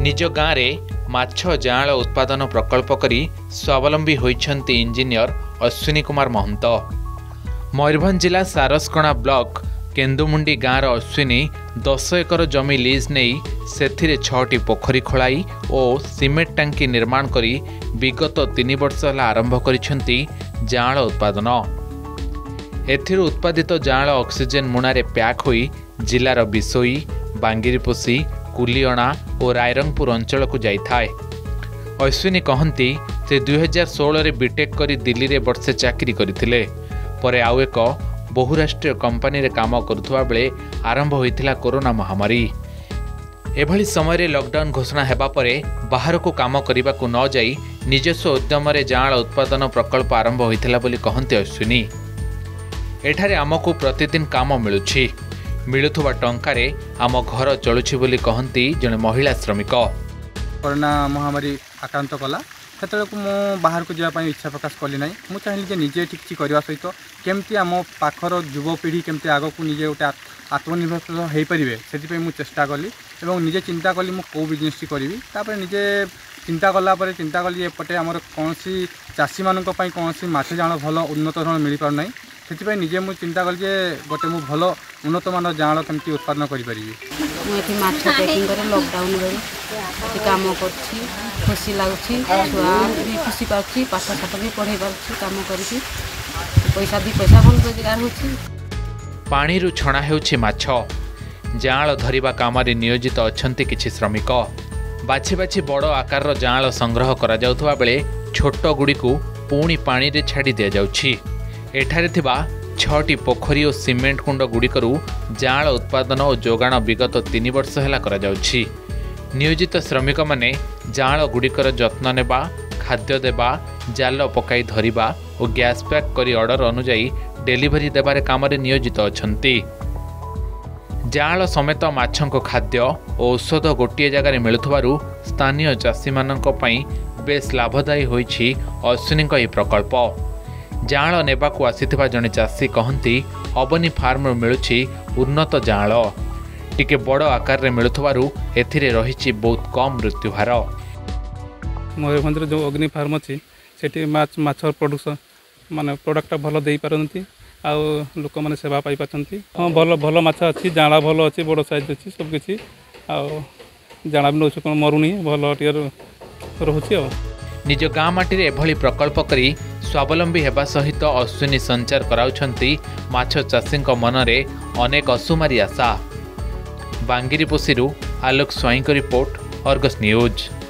निज गाँव में माछ जाआँल उत्पादन प्रकल्प करी स्वावलंबी होइछन्ति इंजीनियर अश्विनी कुमार महंत। मयूरभंज जिला सारसकणा ब्लॉक केन्दुमुंडी गाँवर अश्विनी 10 एकर जमी लीज नहीं सेथिरे 6टी पोखरी खोलाई और सीमेंट टांकी निर्माण करी विगत 3 वर्ष होला आरंभ करिछन्ति जाआँल उत्पादन। एथिर उत्पादित जाआँल ऑक्सीजन मुणारे पैक होई जिलार बिसोई, बांगिरीपोसी, कुलियणा और रायरंगपुर अंचल को जाइथाए। अश्विनी कहती से 2016 रे बीटेक करी दिल्ली रे वर्षे चाकरी करथिले परे आउ एक बहुराष्ट्रीय कंपनी रे काम करुवा बेले आरंभ होइथिला कोरोना महामारी। एभली समय रे लॉकडाउन घोषणा हेबा परे बाहर को काम करने को न जाई निजस्व उद्यम रे जाआँल उत्पादन प्रकल्प आरंभ होइथिला बोली कहते अश्विनी। एठारे आमको प्रतिदिन काम मिलुछि, मिलुथुवा टंकारे आम घर चलुछि बोली कहती जने महिला श्रमिक। कोरोना महामारी आक्रांत कला से मु बाहर को जावाई इच्छा प्रकाश कली ना। मुझे चाहिए निजे किसी करने सहित केमती आम पाखर युवपीढ़ी केमती आग को निजे गोटे आत्मनिर्भरशील हो पारे से मुझे चेष्टा कली और निजे चिंता कली मु कौ बिजनेस करी निजे चिंता कलापर चिंता कली एपटे आमर कौन चाषी मानक कौन माछ जाआँल भल उन्नत धरण मिल पार ना से निजे मुझे चिंता कली गोटे मु भल उन्नत मान जाआँल केमती उत्पादन करी। मुझे माछ पैकिंग करे लॉकडाउन बेले काम करछि, खुशी लगुछि, छुआ भी खुशी पाछि, पाठ साठ भी पढ़ाई पाछि, काम करिछि, पैसा दी पैसा भल रोजगार होछि। पानी रु छणा हेउछि माछ। जाआँल धरिबा कामरे नियोजित अछन्ति किछि श्रमिक। बाछि बाछि बड़ आकार जाआँल संग्रह करा जाउथबा बेले छोट गुडी को पुणी पानी रे छाडी दिया जाउछि। एठारे थिबा 6टी पोखरी और सीमेंट कुंड गुड़िकरू जाआँल उत्पादन और जोगाण विगत 3 वर्ष है करा जाउछि। नियोजित श्रमिक माने जाआँल गुड़िकर जत्न नेबा, खाद्य देबा, जाल पकाई धरिबा और गैस पैक करी ऑर्डर अनुजाई डेलीवरी देबारे कामरे नियोजित अछन्ति। जाआँल समेत माछंको खाद्य और औषध गोटे जगार मिलुथबारु स्थानीय चाषी मानक पई बेस लाभदायी होइछि अश्विनी यह प्रकल्प। जाआँल नेबाकू आसीथिबा जने चाषी कहती अबनी फार्म मिलुछि उन्नत जाआँल, टिके बड़ आकार रे मिलुथबारु एथिरे रहिछि बहुत कम मृत्युहार। मयूरभंज जो अग्नि फार्म अच्छी से माछ प्रोडक्शन माने प्रोडक्ट भल दे पारती आ लोक मैंने सेवा पाई पारती। हाँ भल भल माछ अच्छी, जाआँल भल अच्छी, बड़ साइज अच्छी सबकि जाआँल भी नौ कौन मरुनी भल टियर रोचे। निज गाँ माटी रे एभली प्रकल्प करी स्वावलंबी हेबा सहित अश्विनी संचार कराउछन्ति माछ चाषींक मनरे अनेक असुमारी आशा। बांगिरीपोसीरू आलोक स्वाईंक रिपोर्ट, अर्गस न्यूज।